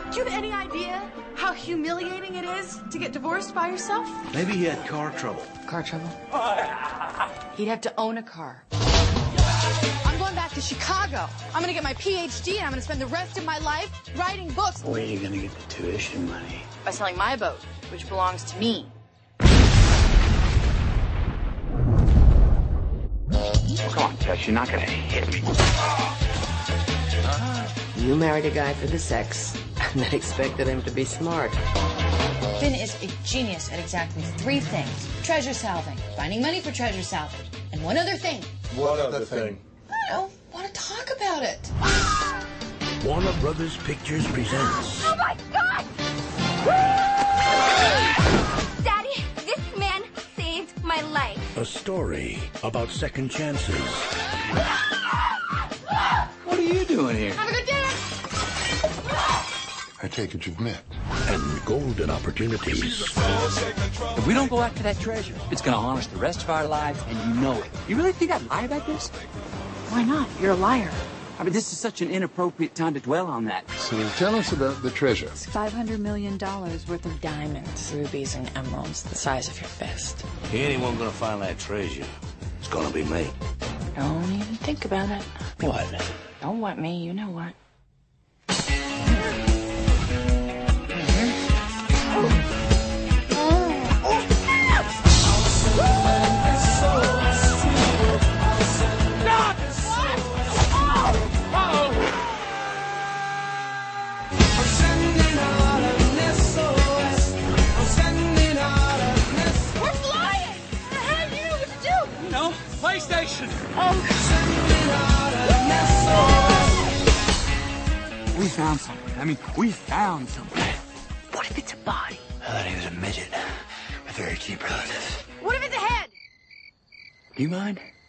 Do you have any idea how humiliating it is to get divorced by yourself? Maybe he had car trouble. Car trouble? He'd have to own a car. I'm going back to Chicago. I'm gonna get my PhD and I'm gonna spend the rest of my life writing books. Where are you gonna get the tuition money? By selling my boat, which belongs to me. Oh, come on, Tess, you're not gonna hit me. You married a guy for the sex and then expected him to be smart. Finn is a genius at exactly 3 things. Treasure salving, finding money for treasure salvage, and one other thing. What other thing? I don't want to talk about it. Warner Brothers Pictures presents. Oh my God! Daddy, this man saved my life. A story about second chances. What are you doing here? Have a good dinner. I take it you've met. And golden opportunities. If we don't go after that treasure, it's gonna haunt us the rest of our lives, and you know it. You really think I'd lie about this? Why not? You're a liar. I mean, this is such an inappropriate time to dwell on that. So tell us about the treasure. It's $500 million worth of diamonds, rubies, and emeralds the size of your fist. Anyone gonna find that treasure, it's gonna be me. Don't even think about it. What? Don't want me, you know what. PlayStation! We found something. I mean, we found something. What if it's a body? I thought he was a midget with very cheap relatives. What if it's a head? Do you mind?